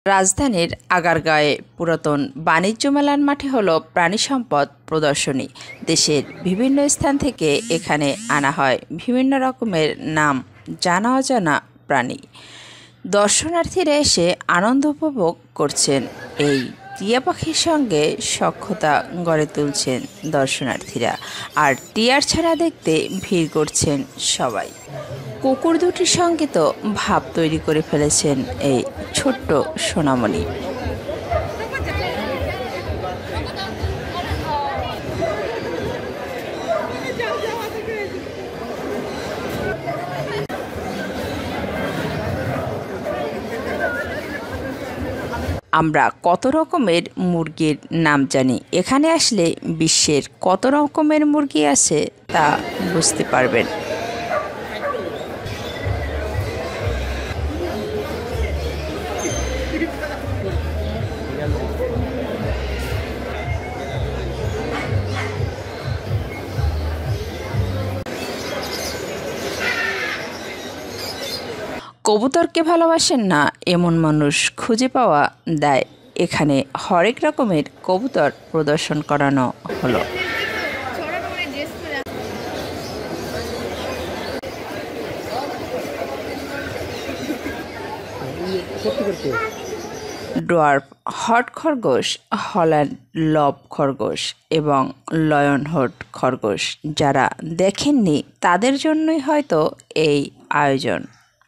রাজধানীর আগারগাঁয়ে পুরাতন বাণিজ্য মেলার মাঠে হলো প্রাণী সম্পদ প্রদর্শনী। দেশের বিভিন্ন স্থান থেকে এখানে আনা হয় বিভিন্ন রকমের নাম জানা অজানা প্রাণী। দর্শনার্থীরা এসে আনন্দ উপভোগ করছেন। এই টিয়া পাখির সঙ্গে সখ্যতা গড়ে তুলছেন দর্শনার্থীরা, আর টিয়ার ছাড়া দেখতে ভিড় করছেন সবাই। কুকুর দুটির সঙ্গে তো ভাব তৈরি করে ফেলেছেন এই ছোট্ট সোনামণি। আমরা কত রকমের মুরগির নাম জানি, এখানে আসলে বিশ্বের কত রকমের মুরগি আছে তা বুঝতে পারবেন। কবুতরকে ভালোবাসেন না এমন মানুষ খুঁজে পাওয়া দেয়। এখানে হরেক রকমের কবুতর প্রদর্শন করানো হলো। ডোয়ার্ফ হট খরগোশ, হল্যান্ড লব খরগোশ এবং লয়ন হট খরগোশ যারা দেখেননি তাদের জন্যই হয়তো এই আয়োজন।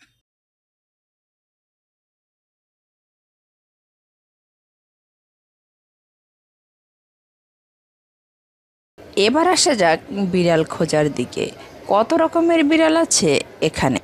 এবার আসা যাক বিড়াল খোঁজার দিকে। কত রকমের বিড়াল আছে এখানে।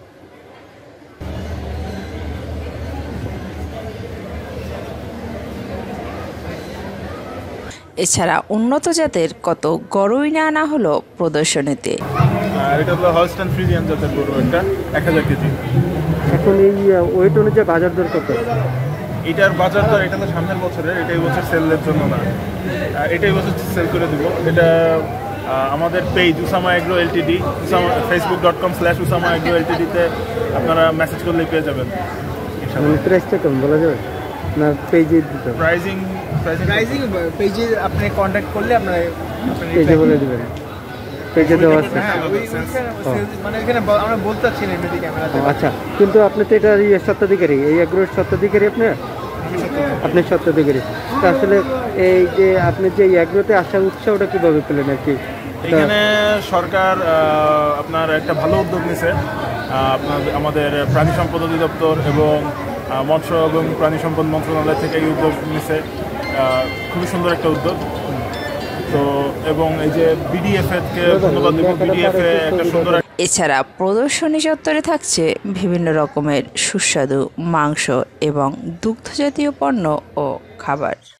এছাড়া উন্নত জাতের কত গরুই না আনা হলো প্রদর্শনীতে। এটা হলো হলস্টাইন ফ্রিজিয়ান জাতের গরু, এটা 1000 কেজি। এখন এই ওয়েট অনুযায়ী বাজার দর কত? এটার বাজার দর, এটা তো সামনের বছরের, এটাই বছর সেলের জন্য না, এটাই বছর সেল করে দিব। এটা আমাদের page Usama agro LTD, facebook.com/usama agro ltd তে আপনারা মেসেজ করলে পেয়ে যাবেন। প্রাইসটা কেমন বলা যাবে না? পেজে দিতে প্রাইজিং পেজে আপনি কন্ট্যাক্ট করলে আপনারা পেজে বলে দিবেন। পেজে দেওয়া আছে, মানে এখানে আমরা বলতে চাচ্ছি না এমনি ক্যামেরাতে। আচ্ছা, কিন্তু আপনি তো এটা স্বত্বাধিকারী, এই এগ্রোর স্বত্বাধিকারী আপনি স্বত্বাধিকারী। আসলে এই যে আপনি যে এগ্রোতে আসার উৎসাহটা কিভাবে পেলেন আর কি? এখানে সরকার আপনার একটা ভালো উদ্যোগ নিছে। আপনার আমাদের প্রাণী সম্পদ অধিদপ্তর এবং মৎস্য এবং প্রাণী সম্পদ মন্ত্রণালয় থেকে এই উদ্যোগ নিছে। খুবই সুন্দর একটা উদ্যোগ। তো এবং এই যে বিডিএফ-কে ধন্যবাদ দেব, বিডিএফ একটা সুন্দর। এছাড়া প্রদর্শনী চত্বরে থাকছে বিভিন্ন রকমের সুস্বাদু মাংস এবং দুগ্ধজাতীয় পণ্য ও খাবার।